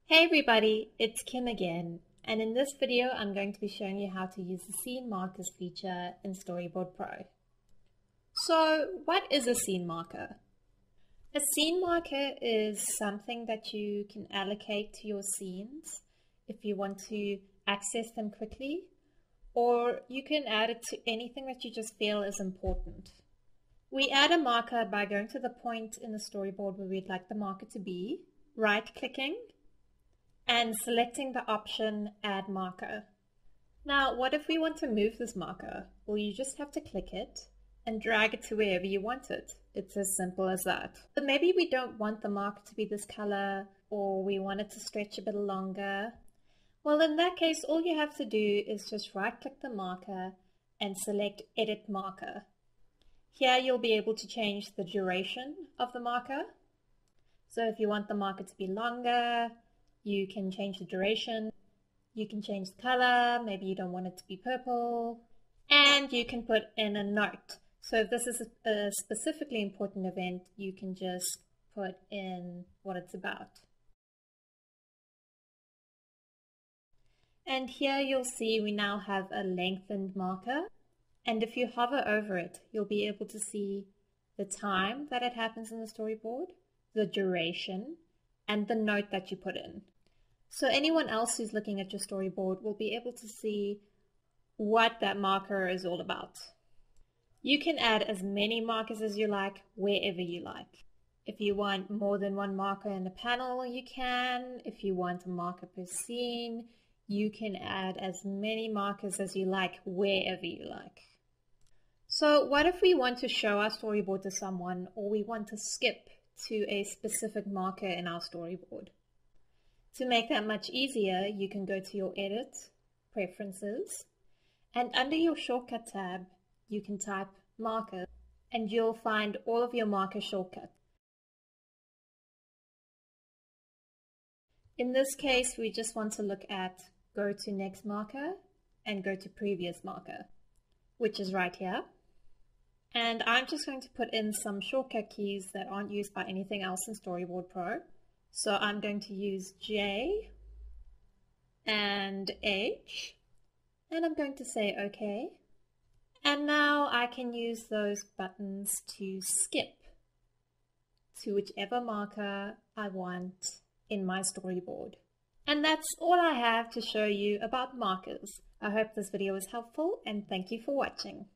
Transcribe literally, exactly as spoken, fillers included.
Hey everybody, it's Kim again, and in this video I'm going to be showing you how to use the Scene Markers feature in Storyboard Pro. So, what is a scene marker? A scene marker is something that you can allocate to your scenes if you want to access them quickly, or you can add it to anything that you just feel is important. We add a marker by going to the point in the storyboard where we'd like the marker to be, right-clicking, and selecting the option Add Marker. Now, what if we want to move this marker? Well, you just have to click it and drag it to wherever you want it. It's as simple as that. But maybe we don't want the marker to be this color, or we want it to stretch a bit longer. Well, in that case, all you have to do is just right-click the marker and select Edit Marker. Here you'll be able to change the duration of the marker. So if you want the marker to be longer, you can change the duration, you can change the color, maybe you don't want it to be purple, and you can put in a note. So if this is a, a specifically important event, you can just put in what it's about. And here you'll see we now have a lengthened marker, and if you hover over it, you'll be able to see the time that it happens in the storyboard, the duration, and the note that you put in. So anyone else who's looking at your storyboard will be able to see what that marker is all about. You can add as many markers as you like, wherever you like. If you want more than one marker in a panel, you can. If you want a marker per scene, you can add as many markers as you like, wherever you like. So what if we want to show our storyboard to someone, or we want to skip to a specific marker in our storyboard? To make that much easier, you can go to your Edit, Preferences, and under your Shortcut tab, you can type Marker, and you'll find all of your marker shortcuts. In this case, we just want to look at Go to Next Marker and Go to Previous Marker, which is right here. And I'm just going to put in some shortcut keys that aren't used by anything else in Storyboard Pro. So I'm going to use J and H, and I'm going to say OK. And now I can use those buttons to skip to whichever marker I want in my storyboard. And that's all I have to show you about markers. I hope this video was helpful, and thank you for watching.